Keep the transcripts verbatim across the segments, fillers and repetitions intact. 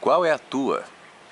Qual é a tua?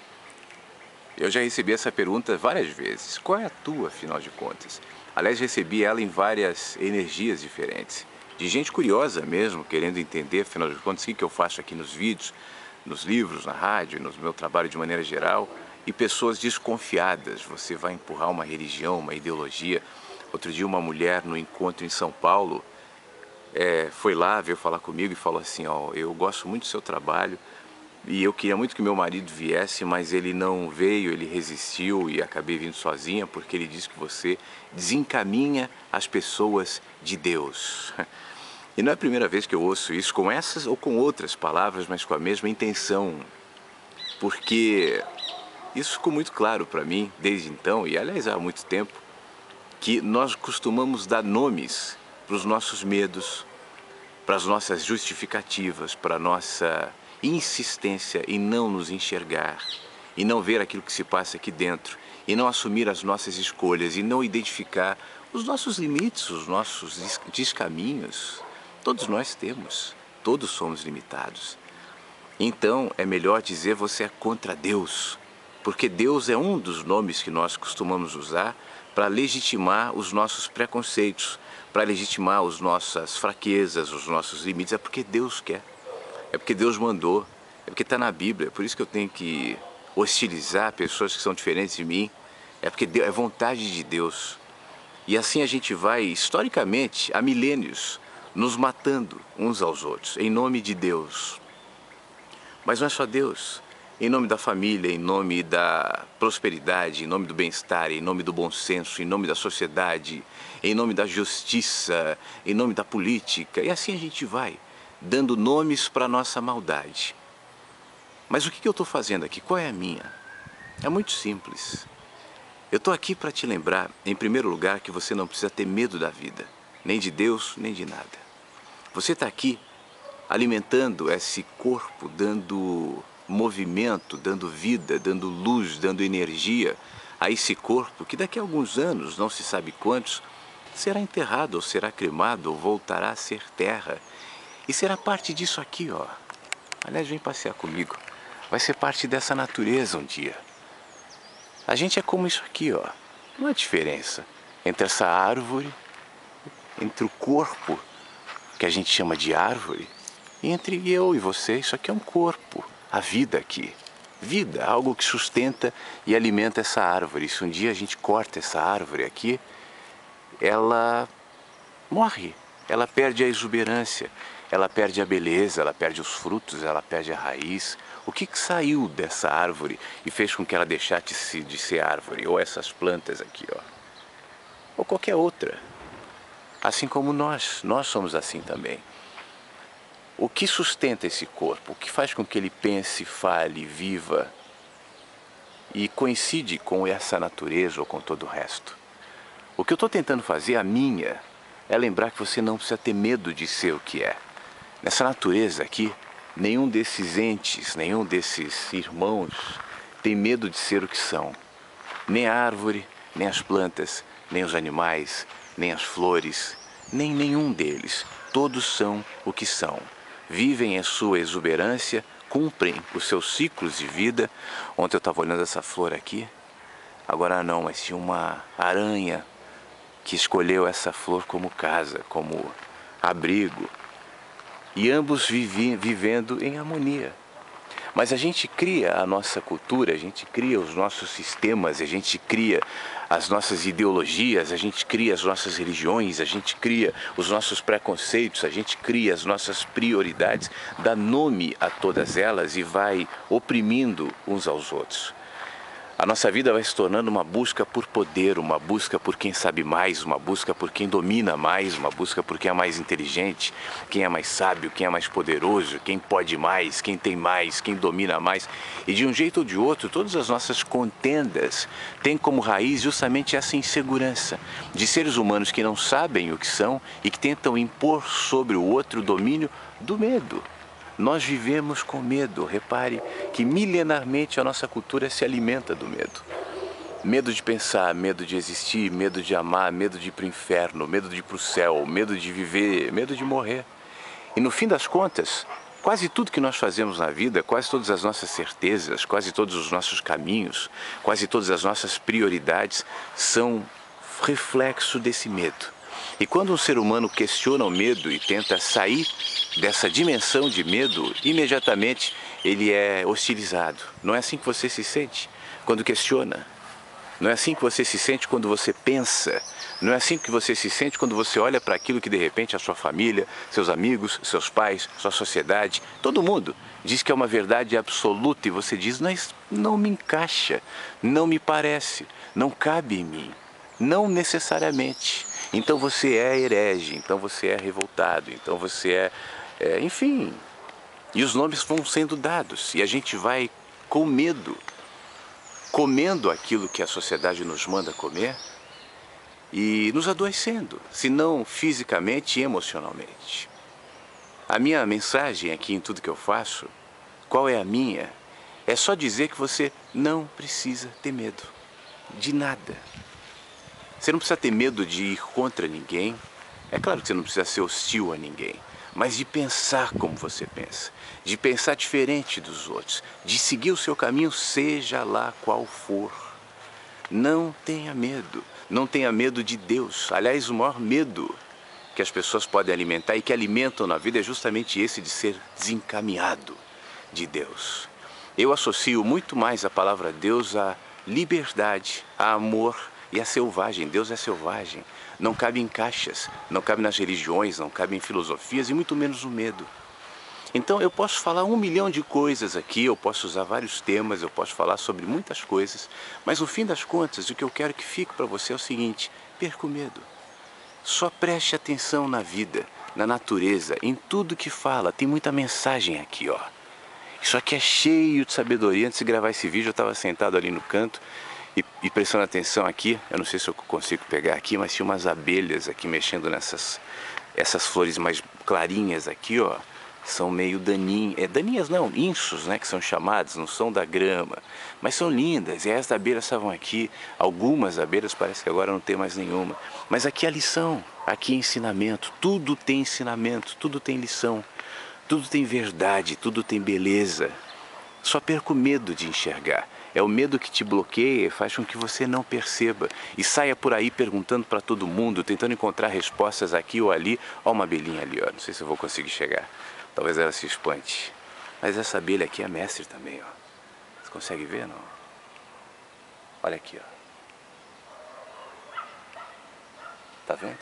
Eu já recebi essa pergunta várias vezes. Qual é a tua, afinal de contas? Aliás, recebi ela em várias energias diferentes. De gente curiosa mesmo, querendo entender, afinal de contas, o que que eu faço aqui nos vídeos, nos livros, na rádio, no meu trabalho de maneira geral. E pessoas desconfiadas. Você vai empurrar uma religião, uma ideologia. Outro dia uma mulher no encontro em São Paulo é, foi lá, veio falar comigo e falou assim, ó, eu gosto muito do seu trabalho. E eu queria muito que meu marido viesse, mas ele não veio, ele resistiu e acabei vindo sozinha porque ele disse que você desencaminha as pessoas de Deus. E não é a primeira vez que eu ouço isso com essas ou com outras palavras, mas com a mesma intenção. Porque isso ficou muito claro para mim desde então, e aliás há muito tempo, que nós costumamos dar nomes para os nossos medos, para as nossas justificativas, para a nossa insistência em não nos enxergar, e não ver aquilo que se passa aqui dentro, e não assumir as nossas escolhas, e não identificar os nossos limites, os nossos descaminhos. Todos nós temos, todos somos limitados. Então é melhor dizer você é contra Deus, porque Deus é um dos nomes que nós costumamos usar para legitimar os nossos preconceitos, para legitimar as nossas fraquezas, os nossos limites. É porque Deus quer. É porque Deus mandou, é porque está na Bíblia, é por isso que eu tenho que hostilizar pessoas que são diferentes de mim, é porque é vontade de Deus. E assim a gente vai, historicamente, há milênios, nos matando uns aos outros, em nome de Deus. Mas não é só Deus, em nome da família, em nome da prosperidade, em nome do bem-estar, em nome do bom senso, em nome da sociedade, em nome da justiça, em nome da política, e assim a gente vai, dando nomes para a nossa maldade. Mas o que eu estou fazendo aqui? Qual é a minha? É muito simples. Eu estou aqui para te lembrar, em primeiro lugar, que você não precisa ter medo da vida, nem de Deus, nem de nada. Você está aqui alimentando esse corpo, dando movimento, dando vida, dando luz, dando energia a esse corpo que daqui a alguns anos, não se sabe quantos, será enterrado, ou será cremado, ou voltará a ser terra. E será parte disso aqui, ó. Aliás, vem passear comigo. Vai ser parte dessa natureza um dia. A gente é como isso aqui, ó. Não há diferença entre essa árvore, entre o corpo, que a gente chama de árvore, e entre eu e você. Isso aqui é um corpo. A vida aqui. Vida, algo que sustenta e alimenta essa árvore. Se um dia a gente corta essa árvore aqui, ela morre. Ela perde a exuberância. Ela perde a beleza, ela perde os frutos, ela perde a raiz. O que, que saiu dessa árvore e fez com que ela deixasse de ser árvore? Ou essas plantas aqui, ó. Ou qualquer outra. Assim como nós, nós somos assim também. O que sustenta esse corpo? O que faz com que ele pense, fale, viva e coincide com essa natureza ou com todo o resto? O que eu estou tentando fazer, a minha, é lembrar que você não precisa ter medo de ser o que é. Nessa natureza aqui, nenhum desses entes, nenhum desses irmãos tem medo de ser o que são. Nem a árvore, nem as plantas, nem os animais, nem as flores, nem nenhum deles. Todos são o que são. Vivem a sua exuberância, cumprem os seus ciclos de vida. Ontem eu estava olhando essa flor aqui, agora não, mas tinha uma aranha que escolheu essa flor como casa, como abrigo. E ambos vivi, vivendo em harmonia. Mas a gente cria a nossa cultura, a gente cria os nossos sistemas, a gente cria as nossas ideologias, a gente cria as nossas religiões, a gente cria os nossos preconceitos, a gente cria as nossas prioridades, dá nome a todas elas e vai oprimindo uns aos outros. A nossa vida vai se tornando uma busca por poder, uma busca por quem sabe mais, uma busca por quem domina mais, uma busca por quem é mais inteligente, quem é mais sábio, quem é mais poderoso, quem pode mais, quem tem mais, quem domina mais. E de um jeito ou de outro, todas as nossas contendas têm como raiz justamente essa insegurança de seres humanos que não sabem o que são e que tentam impor sobre o outro o domínio do medo. Nós vivemos com medo. Repare que milenarmente a nossa cultura se alimenta do medo. Medo de pensar, medo de existir, medo de amar, medo de ir para o inferno, medo de ir para o céu, medo de viver, medo de morrer. E no fim das contas, Quase tudo que nós fazemos na vida, quase todas as nossas certezas, quase todos os nossos caminhos, quase todas as nossas prioridades são reflexo desse medo. E quando um ser humano questiona o medo e tenta sair dessa dimensão de medo, imediatamente ele é hostilizado. Não é assim que você se sente quando questiona? Não é assim que você se sente quando você pensa? Não é assim que você se sente quando você olha para aquilo que de repente a sua família, seus amigos, seus pais, sua sociedade, todo mundo diz que é uma verdade absoluta e você diz, mas não me encaixa, não me parece, não cabe em mim, não necessariamente. Então você é herege, então você é revoltado, então você é, é enfim. E os nomes vão sendo dados e a gente vai com medo, comendo aquilo que a sociedade nos manda comer e nos adoecendo, se não fisicamente e emocionalmente. A minha mensagem aqui em tudo que eu faço, qual é a minha? É só dizer que você não precisa ter medo de nada. Você não precisa ter medo de ir contra ninguém. É claro que você não precisa ser hostil a ninguém, mas de pensar como você pensa, de pensar diferente dos outros, de seguir o seu caminho, seja lá qual for. Não tenha medo, não tenha medo de Deus. Aliás, o maior medo que as pessoas podem alimentar e que alimentam na vida é justamente esse de ser desencaminhado de Deus. Eu associo muito mais a palavra Deus à liberdade, a amor e a selvagem. Deus é selvagem, não cabe em caixas, não cabe nas religiões, não cabe em filosofias e muito menos no medo. Então eu posso falar um milhão de coisas aqui, eu posso usar vários temas, eu posso falar sobre muitas coisas, mas no fim das contas o que eu quero que fique para você é o seguinte: perca o medo. Só preste atenção na vida, na natureza, em tudo que fala. Tem muita mensagem aqui, ó. Isso aqui é cheio de sabedoria. Antes de gravar esse vídeo eu estava sentado ali no canto e, e prestando atenção aqui. Eu não sei se eu consigo pegar aqui, mas tinha umas abelhas aqui mexendo nessas essas flores mais clarinhas aqui, ó. São meio daninhas, é, daninhas não, insos, né, que são chamadas, não são da grama, mas são lindas. E essas abelhas estavam aqui, algumas abelhas, parece que agora não tem mais nenhuma. Mas aqui é lição, aqui é ensinamento, tudo tem ensinamento, tudo tem lição, tudo tem verdade, tudo tem beleza. Só perca o medo de enxergar. É o medo que te bloqueia e faz com que você não perceba. E saia por aí perguntando para todo mundo, tentando encontrar respostas aqui ou ali. Ó, uma abelhinha ali, ó. Não sei se eu vou conseguir chegar. Talvez ela se espante. Mas essa abelha aqui é mestre também, ó. Você consegue ver, não? Olha aqui, ó. Tá vendo?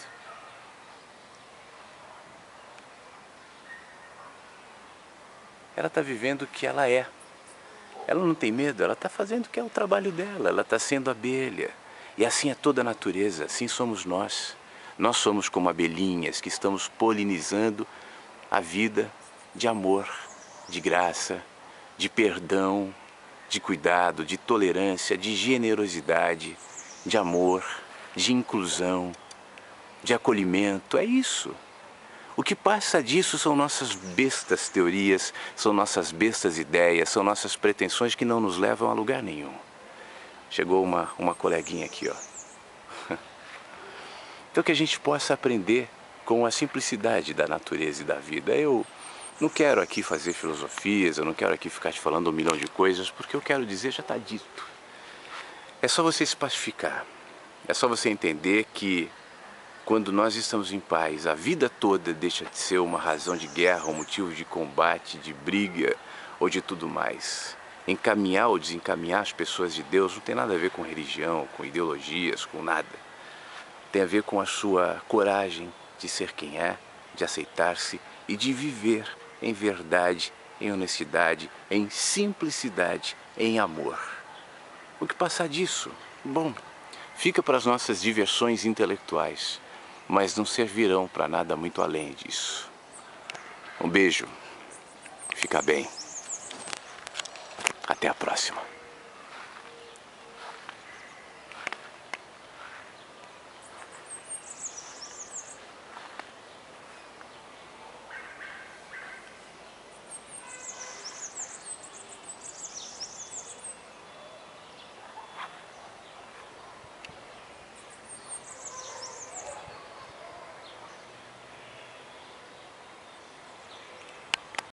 Ela está vivendo o que ela é. Ela não tem medo, ela está fazendo o que é o trabalho dela, ela está sendo abelha. E assim é toda a natureza, assim somos nós. Nós somos como abelhinhas que estamos polinizando a vida de amor, de graça, de perdão, de cuidado, de tolerância, de generosidade, de amor, de inclusão, de acolhimento. É isso. O que passa disso são nossas bestas teorias, são nossas bestas ideias, são nossas pretensões que não nos levam a lugar nenhum. Chegou uma, uma coleguinha aqui, ó. Então que a gente possa aprender com a simplicidade da natureza e da vida. Eu não quero aqui fazer filosofias, eu não quero aqui ficar te falando um milhão de coisas, porque eu quero dizer já está dito. É só você se pacificar, é só você entender que quando nós estamos em paz, a vida toda deixa de ser uma razão de guerra, um motivo de combate, de briga ou de tudo mais. Encaminhar ou desencaminhar as pessoas de Deus não tem nada a ver com religião, com ideologias, com nada. Tem a ver com a sua coragem de ser quem é, de aceitar-se e de viver em verdade, em honestidade, em simplicidade, em amor. O que passar disso? Bom, fica para as nossas diversões intelectuais, mas não servirão para nada muito além disso. Um beijo, fica bem. Até a próxima.